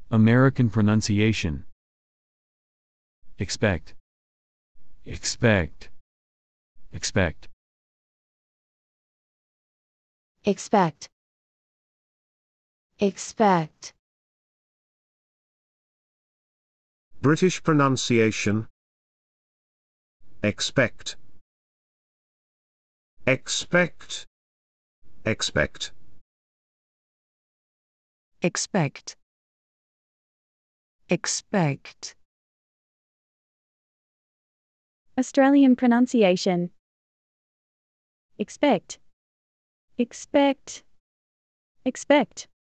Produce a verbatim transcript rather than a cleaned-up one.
American pronunciation. Expect. Expect. Expect. Expect. Expect. British pronunciation. Expect. Expect. Expect. Expect. Expect. Australian pronunciation. Expect. Expect. Expect.